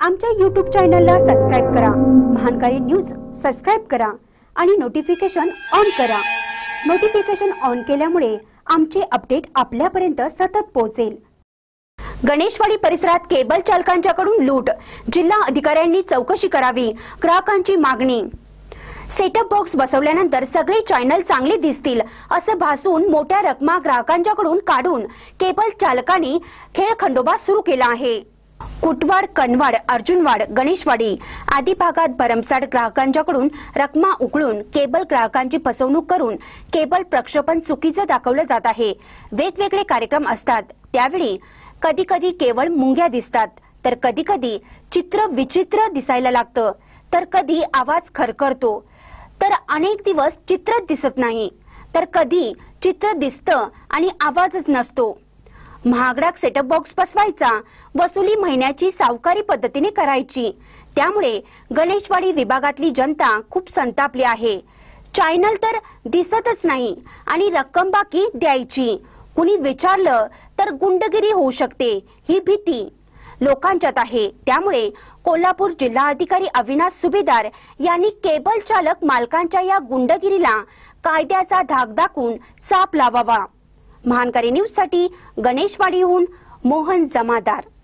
आमच्या YouTube चॅनलला subscribe करा। महानकारी न्यूज सबस्क्राइब करा आणि नोटिफिकेशन ऑन करा। नोटिफिकेशन ऑन केल्यामुळे आमचे अपडेट आपल्यापर्यंत सतत पोहोचेल। गणेशवाडी परिसरात केबल चालकांच्याकडून लूट, जिल्हा अधिकाऱ्यांनी चौकशी करावी, ग्राहकांची मागणी। सेटअप बॉक्स बसवल्यानंतर सगळे चॅनल चांगले दिसतील असं भासून मोठ्या रकमा ग्राहकांच्याकडून काढून केबल चालकांनी खेळखंडोबा सुरू केला आहे। कुटवाड, कनवाड, अर्जुनवाड, गणेशवाडी आदी भागात भरमसाठ ग्राहकांच्याकडून रकमा उकळून केबल ग्राहकांची फसवणूक करून केबल प्रक्षेपण चुकीचं दाखवलं जात आहे। वेगवेगळे कार्यक्रम असतात त्यावेळी कधी कधी केवळ मुंग्या दिसतात, तर कधी कधी चित्र विचित्र दिसायला लागतं, तर कधी आवाज खरखरतो, तर अनेक दिवस चित्र दिसत नाही, तर कधी चित्र दिसतं आणि आवाजच नसतो। महागडा सेटअप बॉक्स बसवायचा, वसुली महिन्याची सावकारी पद्धतीने करायची, त्यामुळे गणेशवाडी विभागातली जनता खूप संतापली आहे। चॅनल तर दिसतच नाही आणि रक्कम बाकी द्यायची, कुणी विचारलं तर गुंडगिरी होऊ शकते ही भीती लोकांच्यात आहे। त्यामुळे कोल्हापूर जिल्हा अधिकारी अविनाश सुभेदार यांनी केबल चालक मालकांच्या या गुंडगिरीला कायद्याचा धाक दाखवून चाप लावावा। महानकारी न्यूज साठी गणेशवाडीहून मोहन जमादार।